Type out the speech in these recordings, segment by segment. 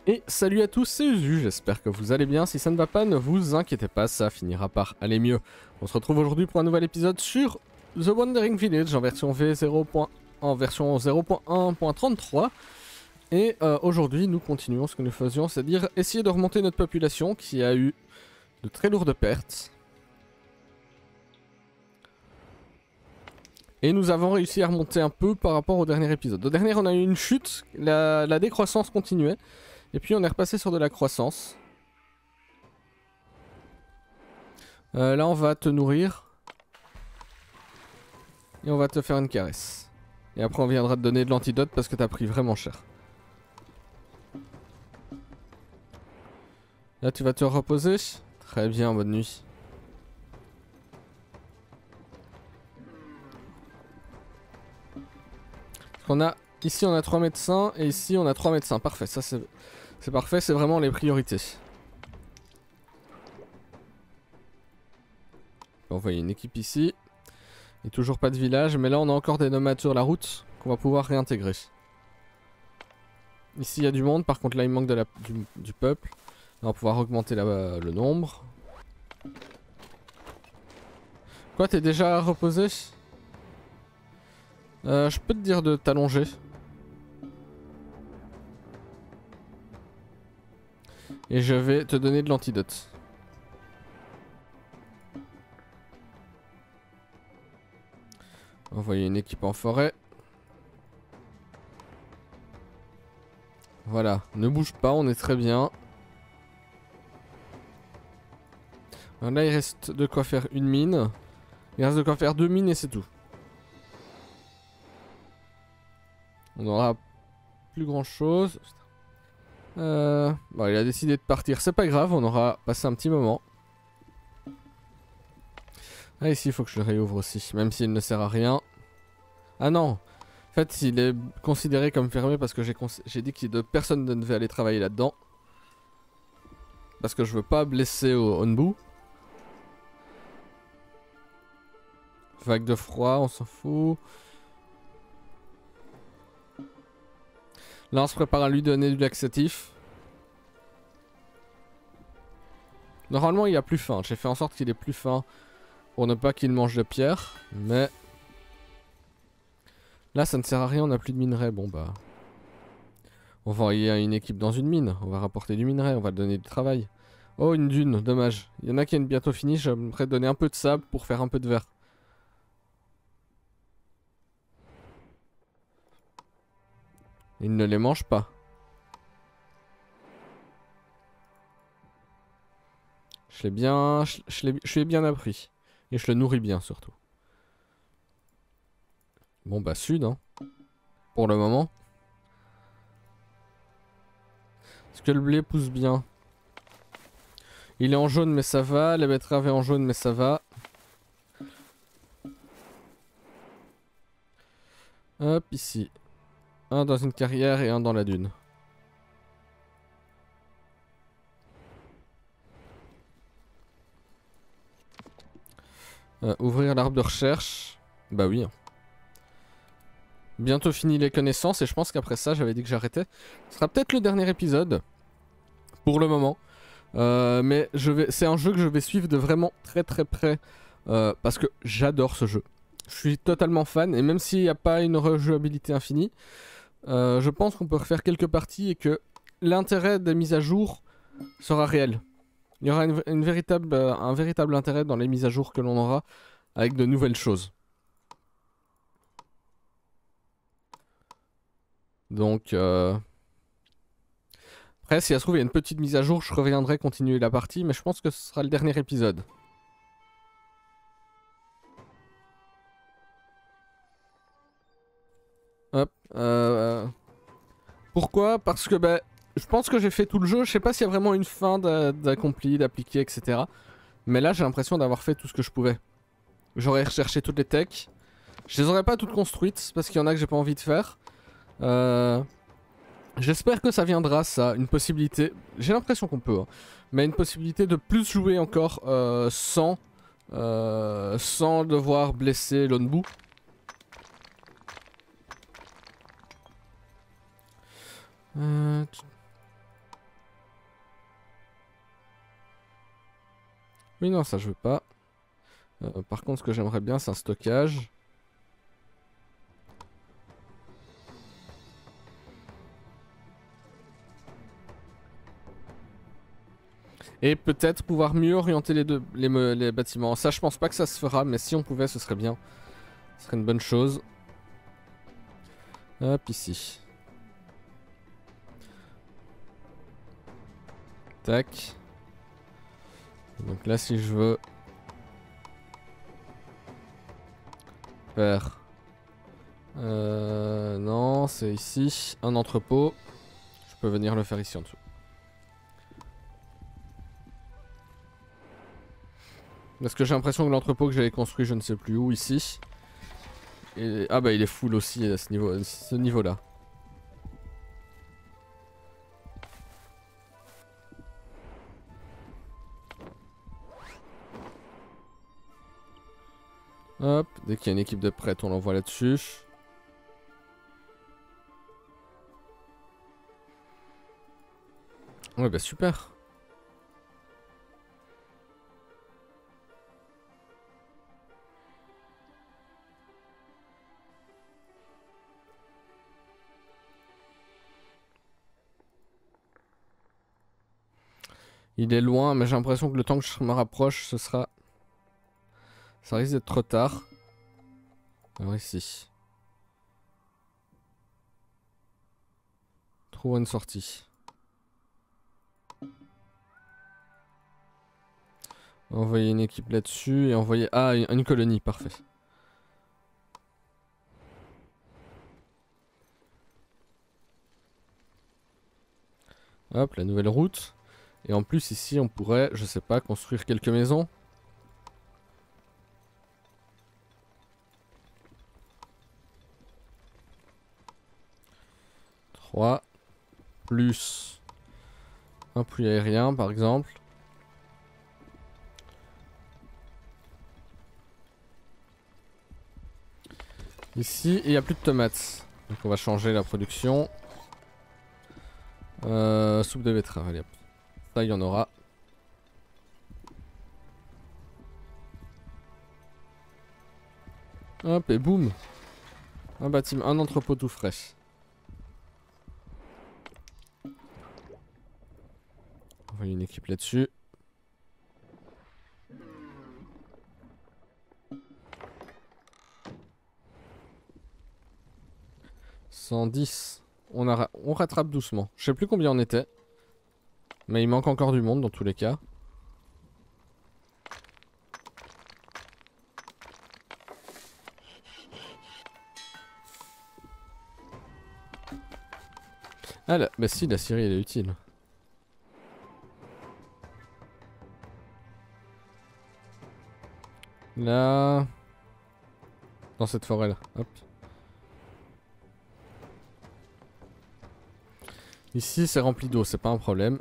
Et salut à tous, c'est Uzu, j'espère que vous allez bien. Si ça ne va pas, ne vous inquiétez pas, ça finira par aller mieux. On se retrouve aujourd'hui pour un nouvel épisode sur The Wandering Village en version V0. En version 0.1.33. Et aujourd'hui, nous continuons ce que nous faisions, c'est-à-dire essayer de remonter notre population qui a eu de très lourdes pertes. Et nous avons réussi à remonter un peu par rapport au dernier épisode. Au dernier, on a eu une chute, la décroissance continuait. Et puis on est repassé sur de la croissance. Là on va te nourrir. Et on va te faire une caresse. Et après on viendra te donner de l'antidote parce que t'as pris vraiment cher. Là tu vas te reposer. Très bien, bonne nuit. On a, ici on a 3 médecins et ici on a 3 médecins. Parfait, ça c'est parfait, c'est vraiment les priorités. On va envoyer une équipe ici. Et toujours pas de village, mais là on a encore des nomades sur la route qu'on va pouvoir réintégrer. Ici il y a du monde, par contre là il manque de du peuple. On va pouvoir augmenter le nombre. Quoi, t'es déjà reposé? Je peux te dire de t'allonger. Et je vais te donner de l'antidote. Envoyer une équipe en forêt. Voilà, ne bouge pas, on est très bien. Alors là il reste de quoi faire une mine. Il reste de quoi faire 2 mines et c'est tout. On aura plus grand chose. Bon, il a décidé de partir, c'est pas grave, on aura passé un petit moment. Ah, ici il faut que je le réouvre aussi, même s'il ne sert à rien. Ah non, en fait il est considéré comme fermé parce que j'ai dit que personne ne devait aller travailler là-dedans. Parce que je veux pas blesser au Onbu. Vague de froid, on s'en fout. Là on se prépare à lui donner du laxatif. Normalement il a plus faim, j'ai fait en sorte qu'il ait plus faim pour ne pas qu'il mange de pierre. Mais là ça ne sert à rien, on n'a plus de minerai. Bon bah on va envoyer une équipe dans une mine, on va rapporter du minerai, on va donner du travail. Oh une dune, dommage. Il y en a qui est bientôt fini, j'aimerais donner un peu de sable pour faire un peu de verre. Il ne les mange pas. Je l'ai bien, je lui ai bien appris. Et je le nourris bien surtout. Bon bah sud hein. Pour le moment. Est-ce que le blé pousse bien? Il est en jaune mais ça va. La betterave est en jaune mais ça va. Hop ici. Un dans une carrière et un dans la dune. Ouvrir l'arbre de recherche. Bah oui. Bientôt fini les connaissances et je pense qu'après ça j'avais dit que j'arrêtais. Ce sera peut-être le dernier épisode. Pour le moment. Mais c'est un jeu que je vais suivre de vraiment très très près. Parce que j'adore ce jeu. Je suis totalement fan et même s'il n'y a pas une rejouabilité infinie. Je pense qu'on peut refaire quelques parties et que l'intérêt des mises à jour sera réel. Il y aura un véritable intérêt dans les mises à jour que l'on aura avec de nouvelles choses. Donc, après, si ça se trouve, il y a une petite mise à jour, je reviendrai continuer la partie, mais je pense que ce sera le dernier épisode. Hop. Pourquoi? Parce que bah, je pense que j'ai fait tout le jeu. Je sais pas s'il y a vraiment une fin d'accompli, d'appliquer, etc. Mais là, j'ai l'impression d'avoir fait tout ce que je pouvais. J'aurais recherché toutes les techs. Je les aurais pas toutes construites parce qu'il y en a que j'ai pas envie de faire. J'espère que ça viendra, ça, une possibilité. J'ai l'impression qu'on peut, hein, mais une possibilité de plus jouer encore sans devoir blesser l'Onbu. Oui, non, ça je veux pas. Par contre, ce que j'aimerais bien, c'est un stockage. Et peut-être pouvoir mieux orienter les bâtiments. Ça, je pense pas que ça se fera, mais si on pouvait, ce serait bien. Ce serait une bonne chose. Hop, ici. Tac. Donc là, si je veux faire... non, c'est ici. Un entrepôt. Je peux venir le faire ici en dessous. Parce que j'ai l'impression que l'entrepôt que j'avais construit, je ne sais plus où, ici. Et... ah bah il est full aussi à ce niveau-là. Hop, dès qu'il y a une équipe de prêtres, on l'envoie là-dessus. Ouais bah super. Il est loin, mais j'ai l'impression que le temps que je me rapproche, ce sera... ça risque d'être trop tard. Alors ici. Trouve une sortie. Envoyer une équipe là-dessus et envoyer... ah, une colonie, parfait. Hop, la nouvelle route. Et en plus ici on pourrait, je sais pas, construire quelques maisons. Trois. Plus un puits aérien par exemple. Ici il n'y a plus de tomates. Donc on va changer la production. Soupe de betterave, allez hop. Ça il y en aura. Hop et boum. Un bâtiment, un entrepôt tout frais. Envoyer une équipe là-dessus. « 110. On rattrape doucement. Je sais plus combien on était. Mais il manque encore du monde dans tous les cas. Ah là, bah si, la Syrie elle est utile. Là... dans cette forêt là, hop. Ici c'est rempli d'eau, c'est pas un problème.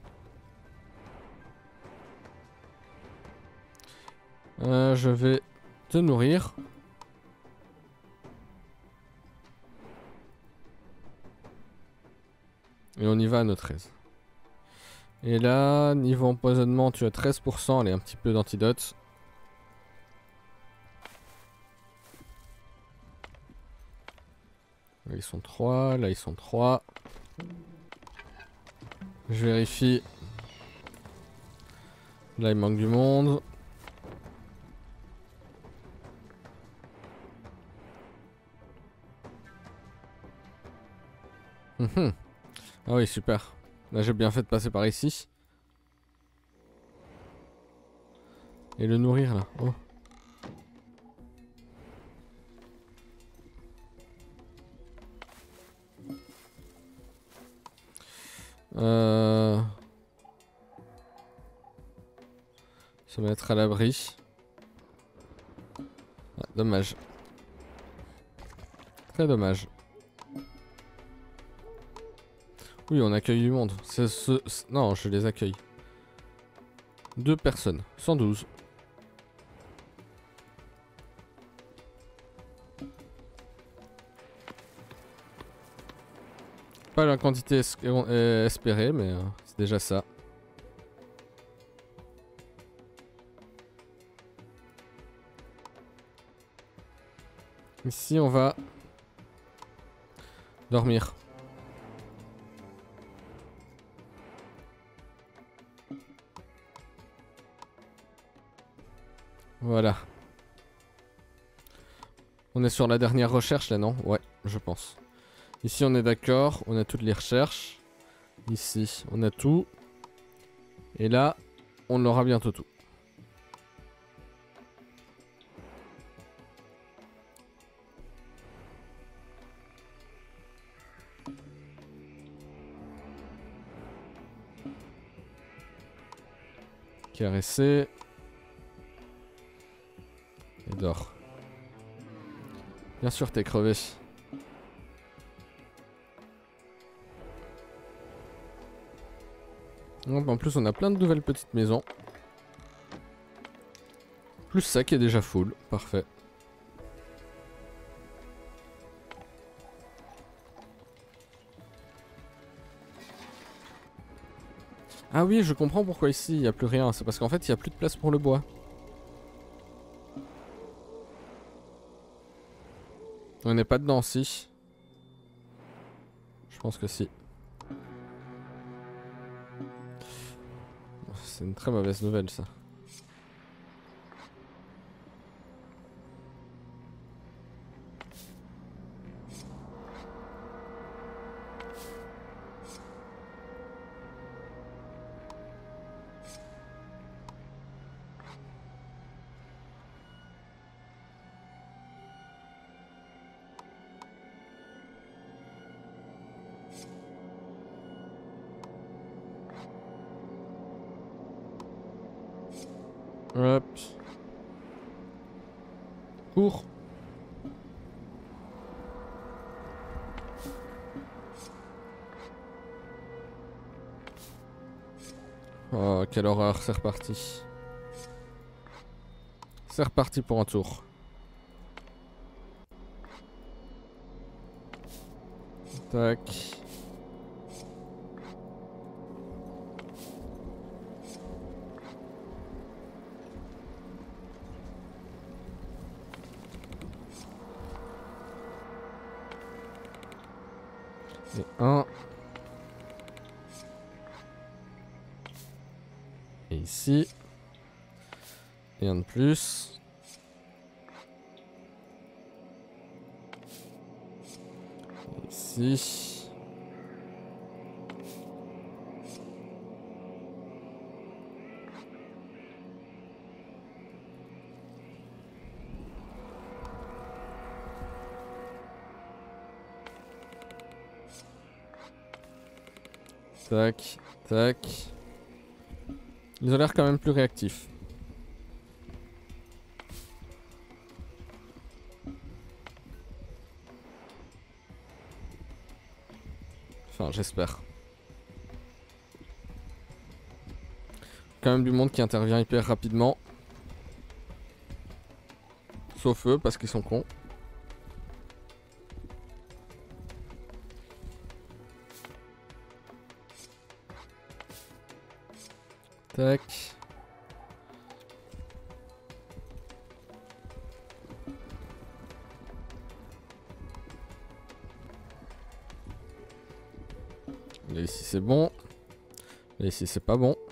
Je vais te nourrir. Et on y va à notre aise. Et là, niveau empoisonnement, tu as 13%, allez, un petit peu d'antidote. Là ils sont 3, là ils sont 3. Je vérifie. Là il manque du monde. Ah oui, super. Là j'ai bien fait de passer par ici. Et le nourrir là. Oh. Se mettre à l'abri. Ah, dommage. Très dommage. Oui, on accueille du monde. Non, je les accueille. 2 personnes. 112. Pas la quantité espérée, mais c'est déjà ça. Ici, on va dormir. Voilà. On est sur la dernière recherche là, non? Ouais, je pense. Ici, on est d'accord. On a toutes les recherches. Ici, on a tout. Et là, on aura bientôt tout. Caresser. Et dors. Bien sûr, t'es crevé. Hop, en plus, on a plein de nouvelles petites maisons. Plus ça qui est déjà full. Parfait. Ah oui, je comprends pourquoi ici il n'y a plus rien. C'est parce qu'en fait il n'y a plus de place pour le bois. On n'est pas dedans, si. Je pense que si. C'est une très mauvaise nouvelle ça. Hop. Cours. Oh, quelle horreur, c'est reparti. C'est reparti pour un tour. Tac. Et un. Et ici. Et un de plus. Et ici. Tac, tac. Ils ont l'air quand même plus réactifs. Enfin, j'espère. Quand même du monde qui intervient hyper rapidement. Sauf eux, parce qu'ils sont cons. Tac. Là ici c'est bon. Là ici c'est pas bon.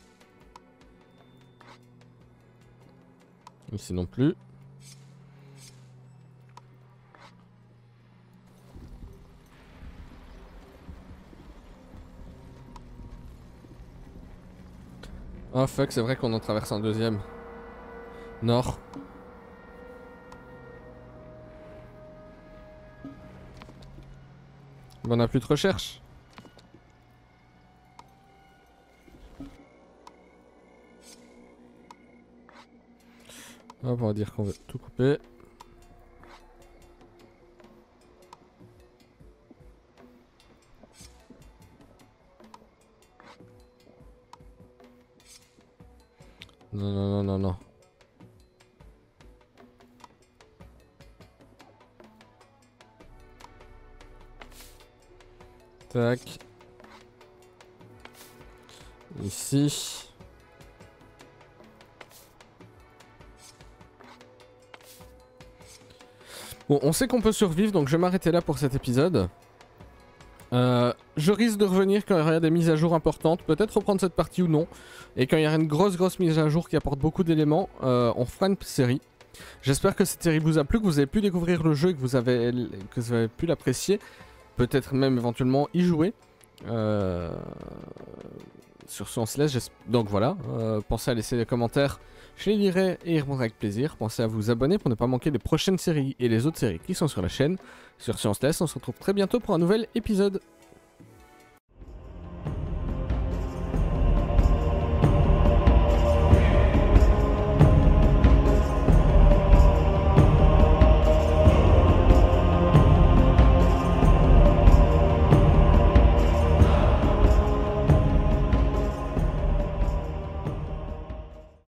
Ici non plus. Oh fuck, c'est vrai qu'on en traverse un deuxième. Nord. Ben, on a plus de recherche. Hop, on va dire qu'on veut tout couper. Non, non, non, non, non. Tac. Ici. Bon, on sait qu'on peut survivre, donc je vais m'arrêter là pour cet épisode. Je risque de revenir quand il y aura des mises à jour importantes, peut-être reprendre cette partie ou non. Et quand il y aura une grosse mise à jour qui apporte beaucoup d'éléments, on fera une série. J'espère que cette série vous a plu, que vous avez pu découvrir le jeu et que vous avez pu l'apprécier. Peut-être même éventuellement y jouer. Sur ce on se laisse, donc voilà, pensez à laisser des commentaires, je les lirai et y répondrai avec plaisir. Pensez à vous abonner pour ne pas manquer les prochaines séries et les autres séries qui sont sur la chaîne. Sur ce on se laisse, on se retrouve très bientôt pour un nouvel épisode.